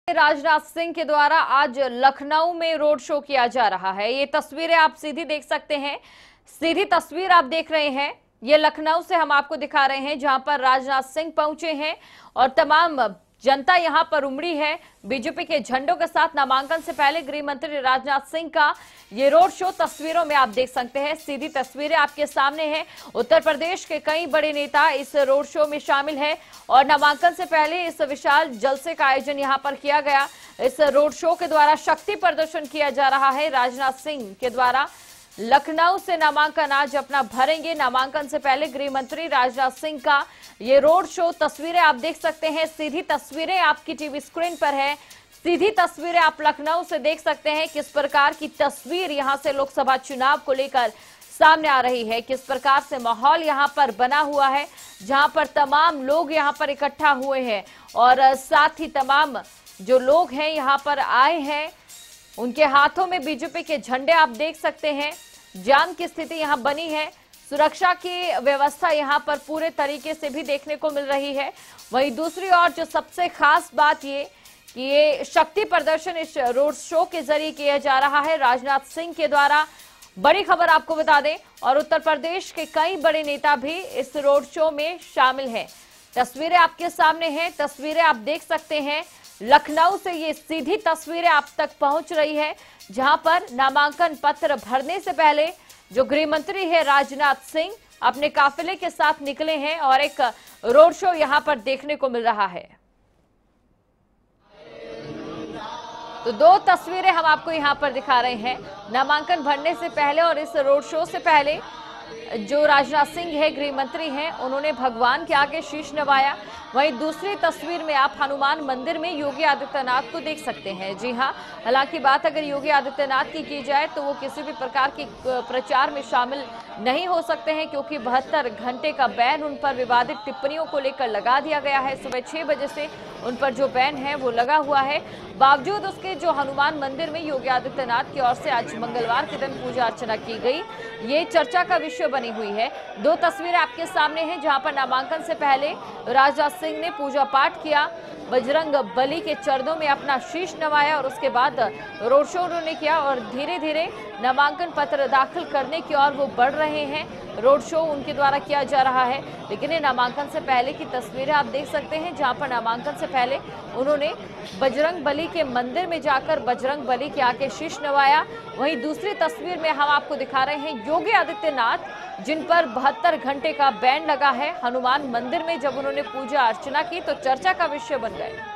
राजनाथ सिंह के द्वारा आज लखनऊ में रोड शो किया जा रहा है। ये तस्वीरें आप सीधी देख सकते हैं। सीधी तस्वीर आप देख रहे हैं, ये लखनऊ से हम आपको दिखा रहे हैं, जहां पर राजनाथ सिंह पहुंचे हैं और तमाम जनता यहां पर उमड़ी है बीजेपी के झंडों के साथ। नामांकन से पहले गृह मंत्री राजनाथ सिंह का ये रोड शो तस्वीरों में आप देख सकते हैं। सीधी तस्वीरें आपके सामने हैं। उत्तर प्रदेश के कई बड़े नेता इस रोड शो में शामिल है और नामांकन से पहले इस विशाल जलसे का आयोजन यहां पर किया गया। इस रोड शो के द्वारा शक्ति प्रदर्शन किया जा रहा है। राजनाथ सिंह के द्वारा लखनऊ से नामांकन आज अपना भरेंगे। नामांकन से पहले गृह मंत्री राजनाथ सिंह का ये रोड शो तस्वीरें आप देख सकते हैं। सीधी तस्वीरें आपकी टीवी स्क्रीन पर है। सीधी तस्वीरें आप लखनऊ से देख सकते हैं। किस प्रकार की तस्वीर यहां से लोकसभा चुनाव को लेकर सामने आ रही है, किस प्रकार से माहौल यहां पर बना हुआ है, जहां पर तमाम लोग यहां पर इकट्ठा हुए हैं और साथ ही तमाम जो लोग हैं यहां पर आए हैं, उनके हाथों में बीजेपी के झंडे आप देख सकते हैं। जाम की स्थिति यहां बनी है। सुरक्षा की व्यवस्था यहां पर पूरे तरीके से भी देखने को मिल रही है। वहीं दूसरी ओर जो सबसे खास बात ये कि ये शक्ति प्रदर्शन इस रोड शो के जरिए किया जा रहा है राजनाथ सिंह के द्वारा। बड़ी खबर आपको बता दें, और उत्तर प्रदेश के कई बड़े नेता भी इस रोड शो में शामिल हैं। तस्वीरें आपके सामने हैं। तस्वीरें आप देख सकते हैं। लखनऊ से ये सीधी तस्वीरें आप तक पहुंच रही है, जहां पर नामांकन पत्र भरने से पहले जो गृह मंत्री है राजनाथ सिंह अपने काफिले के साथ निकले हैं और एक रोड शो यहां पर देखने को मिल रहा है। तो दो तस्वीरें हम आपको यहां पर दिखा रहे हैं, नामांकन भरने से पहले और इस रोड शो से पहले जो राजनाथ सिंह है, गृह मंत्री हैं, उन्होंने भगवान के आगे शीश नवाया। वहीं दूसरी तस्वीर में आप हनुमान मंदिर में योगी आदित्यनाथ को देख सकते हैं। जी हां, हालांकि बात अगर योगी आदित्यनाथ की जाए तो वो किसी भी प्रकार की प्रचार में शामिल नहीं हो सकते हैं, क्योंकि 72 घंटे का बैन उन पर विवादित टिप्पणियों को लेकर लगा दिया गया है। सुबह 6 बजे से उन पर जो बैन है वो लगा हुआ है। बावजूद उसके जो हनुमान मंदिर में योगी आदित्यनाथ की ओर से आज मंगलवार के दिन पूजा अर्चना की गई, ये चर्चा का विषय बनी हुई है। दो तस्वीरें आपके सामने हैं, जहां पर नामांकन से पहले राजनाथ सिंह ने पूजा पाठ किया, बजरंग बली के चरणों में अपना शीश नवाया और उसके बाद रोड शो उन्होंने किया और धीरे धीरे नामांकन पत्र दाखिल करने की ओर वो बढ़ रहे हैं। रोड शो उनके द्वारा किया जा रहा है, लेकिन ये नामांकन से पहले की तस्वीरें आप देख सकते हैं, जहां पर नामांकन से पहले उन्होंने बजरंग बली के मंदिर में जाकर बजरंग बली के आगे शीश नवाया। वहीं दूसरी तस्वीर में हम आपको दिखा रहे हैं योगी आदित्यनाथ, जिन पर 72 घंटे का बैन लगा है। हनुमान मंदिर में जब उन्होंने पूजा अर्चना की तो चर्चा का विषय बन गए।